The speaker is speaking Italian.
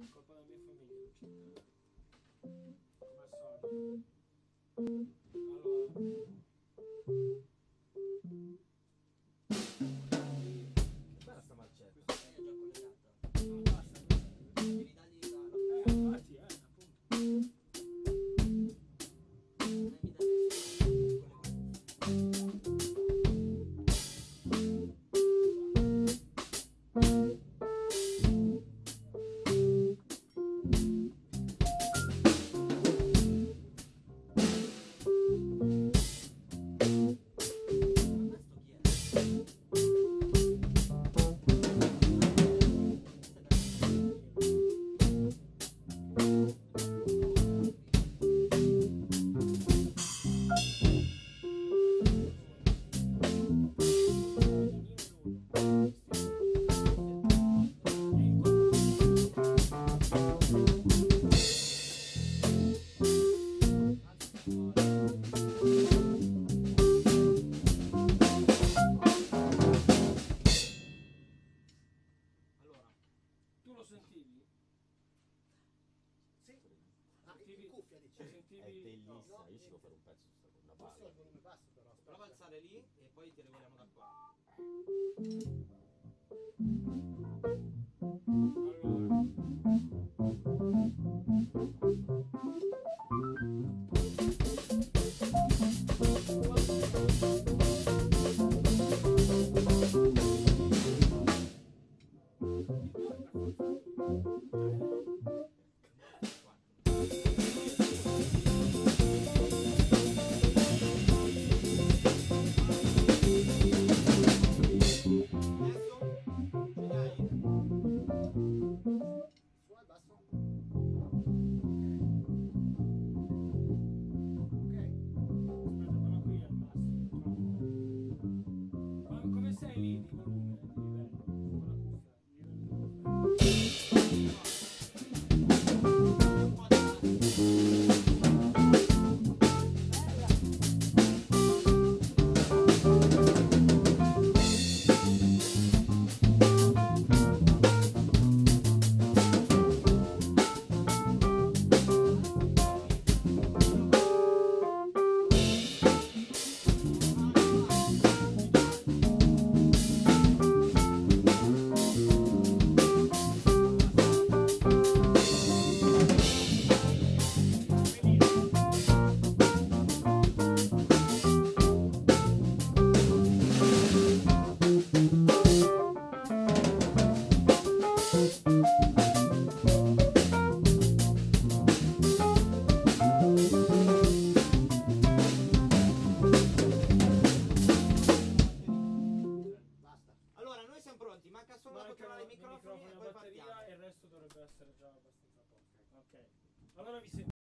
colpa della mia famiglia, non c'è niente. Come al solito. Allora. Che bella sta marcetta. Questa è già collegata. No, basta. Devi dargli la... Infatti, appunto. Mi dai Tu lo sentivi? Sì. Ah, Sentivi? in cuffia dici? Sentivi? È bellissima, No, io ci devo fare un pezzo su sta una Questo è il balla. volume basso però. Prova a alzare lì e poi ti regoliamo da qua. Su e basso. Ok. Aspetta, però qui è il massimo. Ma come sei lì di volume, di livello? Con la cuffia, livello. Basta. Allora, noi siamo pronti, manca solo da controllare i microfoni e poi batteria partiamo. e il resto dovrebbe essere già abbastanza a posto. Ok. Allora vi sentiamo.